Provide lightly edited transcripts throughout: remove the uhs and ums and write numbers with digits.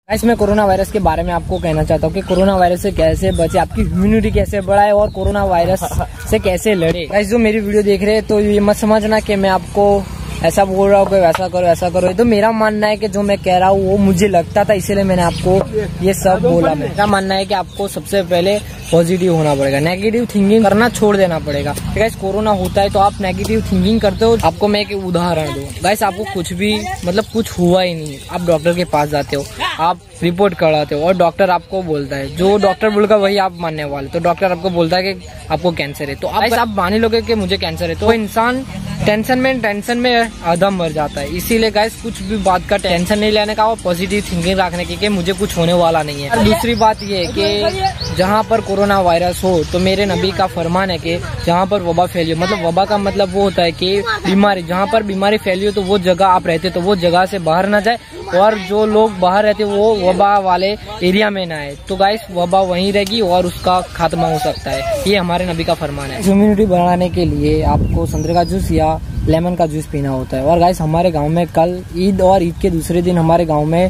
Guys मैं corona virus के बारे में आपको कहना चाहता हूँ कि कोरोना वायरस से कैसे बचे, आपकी इम्यूनिटी कैसे बढ़ाए और कोरोना वायरस से कैसे लड़े। गाइस जो मेरी वीडियो देख रहे हैं तो ये मत समझना कि मैं आपको ऐसा बोल रहा हूँ कि वैसा करो ऐसा करो। ये तो मेरा मानना है कि जो मैं कह रहा हूँ वो मुझे लगता था, इसीलिए मैंने आपको ये सब बोला। मेरा मानना है कि आपको सबसे पहले पॉजिटिव होना पड़ेगा, नेगेटिव थिंकिंग करना छोड़ देना पड़ेगा। गाइस कोरोना होता है तो आप नेगेटिव थिंकिंग करते हो। आपको मैं एक उदाहरण दूं, गाइस आपको कुछ भी मतलब कुछ हुआ ही नहीं, आप डॉक्टर के पास जाते हो, आप रिपोर्ट कराते हो और डॉक्टर आपको बोलता है, जो डॉक्टर बोलेगा वही आप मानने वाले। तो डॉक्टर आपको बोलता है कि आपको कैंसर है, तो आप मान ही लोगे कि मुझे कैंसर है, तो इंसान टेंशन में आधा मर जाता है। इसीलिए गाइस कुछ भी बात का टेंशन नहीं लेने का और पॉजिटिव थिंकिंग रखने की कि मुझे कुछ होने वाला नहीं है। और दूसरी बात ये है कि जहाँ पर कोरोना वायरस हो तो मेरे नबी का फरमान है कि जहाँ पर वबा फैली हो, मतलब वबा का मतलब वो होता है कि बीमारी, जहाँ पर बीमारी फैली हो तो वो जगह आप रहते तो वो जगह से बाहर ना जाए, और जो लोग बाहर रहते वो वबा वाले एरिया में ना आए। तो गाइस वबा वहीं रहेगी और उसका खात्मा हो सकता है, ये हमारे नबी का फरमान है। इम्यूनिटी बढ़ाने के लिए आपको संतरे का जूस या लेमन का जूस पीना होता है। और गाइस हमारे गांव में कल ईद और ईद के दूसरे दिन हमारे गांव में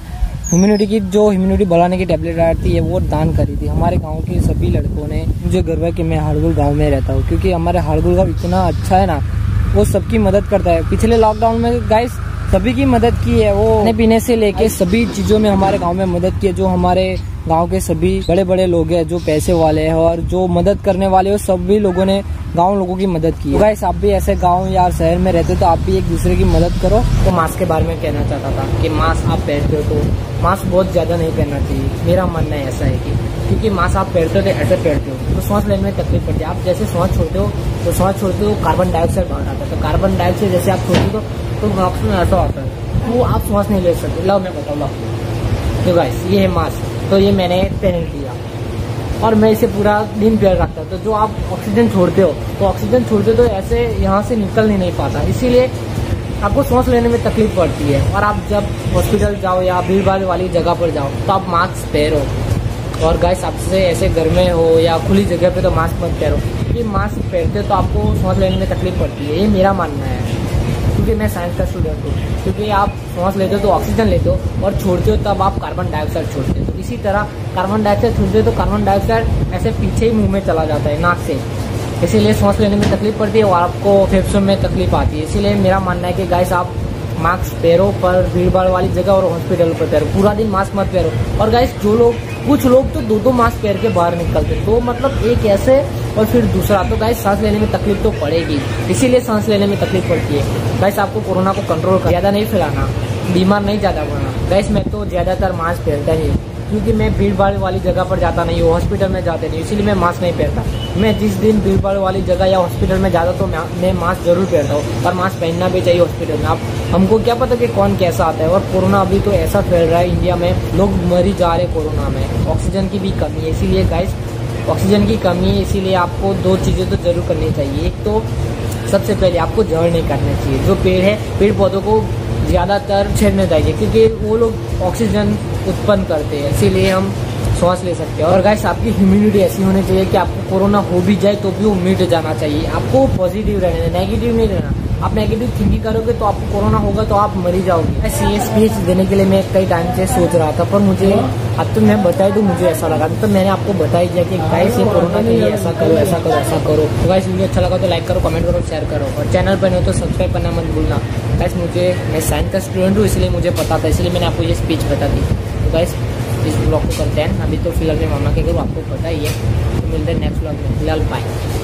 इम्यूनिटी बढ़ाने की टेबलेट आती है वो दान करी थी हमारे गांव के सभी लड़कों ने। मुझे गर्व है कि मैं हाड़गुल गांव में रहता हूँ, क्योंकि हमारे हाड़गुल गांव इतना अच्छा है ना, वो सबकी मदद करता है। पिछले लॉकडाउन में गाइस सभी की मदद की है, वो खाने पीने से लेके सभी चीजों में हमारे गांव में मदद की है। जो हमारे गांव के सभी बड़े बड़े लोग हैं, जो पैसे वाले हैं और जो मदद करने वाले हैं, सभी लोगों ने गांव लोगों की मदद की है। तो गाइस आप भी ऐसे गांव या शहर में रहते तो आप भी एक दूसरे की मदद करो। तो मास्क के बारे में कहना चाहता था कि मास्क आप पहनते हो तो मास्क बहुत ज्यादा नहीं पहनना चाहिए। मेरा मानना है ऐसा है कि क्योंकि मास्क आप पहनते हो तो ऐसे पहनते हो तो सांस लेने में तकलीफ पड़ती है। आप जैसे सांस छोड़ते हो तो सांस छोड़ते हो कार्बन डाइऑक्साइड बाहर आता है, तो कार्बन डाइऑक्साइड जैसे आप छोड़ते हो तो मास्क में ऐसा आता है, वो आप सांस नहीं ले सकते। लो मैं बताऊँ आपको, तो गाइस ये है मास्क, तो ये मैंने पहन लिया और मैं इसे पूरा दिन पहन रखता हूँ। तो जो आप ऑक्सीजन छोड़ते हो तो ऐसे यहाँ से निकल ही नहीं पाता, इसीलिए आपको सांस लेने में तकलीफ पड़ती है। और आप जब हॉस्पिटल जाओ या भीड़ भाड़ वाली जगह पर जाओ तो आप मास्क पहनो। और गाइस आपसे ऐसे घर में हो या खुली जगह पे तो मास्क मत पहनो, क्योंकि मास्क पहनते हो तो आपको सांस लेने में तकलीफ पड़ती है। ये मेरा मानना है, क्योंकि मैं साइंस का स्टूडेंट हूँ। क्योंकि आप सांस लेते हो तो ऑक्सीजन लेते हो और छोड़ते हो तब आप कार्बन डाइऑक्साइड छोड़ते हो। तो इसी तरह कार्बन डाइऑक्साइड छोड़ते हो तो कार्बन डाइऑक्साइड ऐसे पीछे ही मुंह में चला जाता है नाक से, इसीलिए सांस लेने में तकलीफ पड़ती है और आपको फेफड़ों में तकलीफ आती है। इसीलिए मेरा मानना है कि गाइस आप मास्क पहनो, पर भीड़ भाड़ वाली जगह और हॉस्पिटल पर पहनो, पूरा दिन मास्क मत पहनो। और गाइस कुछ लोग तो दो मास्क पहन के बाहर निकलते, तो मतलब एक ऐसे और फिर दूसरा, तो गाइस सांस लेने में तकलीफ तो पड़ेगी, इसीलिए सांस लेने में तकलीफ पड़ती है। गाइस आपको कोरोना को कंट्रोल कर, ज्यादा नहीं फैलाना, बीमार नहीं ज्यादा पड़ना। गाइस मैं तो ज्यादातर मास्क पहनता ही, क्योंकि मैं भीड़ भाड़ वाली जगह पर जाता नहीं हूँ, हॉस्पिटल में जाते नहीं, इसीलिए मैं मास्क नहीं पहनता। मैं जिस दिन भीड़ भाड़ वाली जगह या हॉस्पिटल में जाता तो मैं मास्क जरूर पहनता हूँ, और मास्क पहनना भी चाहिए हॉस्पिटल में। आप हमको क्या पता कि कौन कैसा आता है, और कोरोना अभी तो ऐसा फैल रहा है इंडिया में, लोग मर ही जा रहे कोरोना में। ऑक्सीजन की भी कमी है, इसीलिए गाइस ऑक्सीजन की कमी है, इसीलिए आपको दो चीज़ें तो जरूर करनी चाहिए। एक तो सबसे पहले आपको जड़ नहीं करना चाहिए, जो पेड़ है पेड़ पौधों को ज़्यादातर छेड़ने चाहिए, क्योंकि वो लोग ऑक्सीजन उत्पन्न करते हैं, इसीलिए हम सांस ले सकते हैं। और गाइस आपकी इम्यूनिटी ऐसी होनी चाहिए कि आपको कोरोना हो भी जाए तो भी वो मिट जाना चाहिए। आपको पॉजिटिव रहना है, नेगेटिव नहीं रहना। आप नेगेटिव थिंकिंग करोगे तो आपको कोरोना होगा तो आप मर ही जाओगे। ऐसी स्पीच देने के लिए मैं कई टाइम से सोच रहा था, पर मुझे अब तो मैं बताई तो मुझे ऐसा लगा, तो मैंने आपको बताई दिया कि गाइस ये कोरोना के लिए ऐसा करो ऐसा करो ऐसा करो। तो गाइस वीडियो अच्छा लगा तो लाइक करो, कमेंट करो, शेयर करो, और चैनल पर नहीं हो तो सब्सक्राइब करना मत भूलना। गाइस मैं साइंस का स्टूडेंट हूँ, इसलिए मुझे पता था, इसलिए मैंने आपको ये स्पीच बता दी। तो गाइस इस ब्लॉग को करते हैं, अभी तो फिलहाल मैं मामा के घर, आपको पता ही है। तो मिलते हैं नेक्स्ट ब्लॉग में, फिलहाल बाय।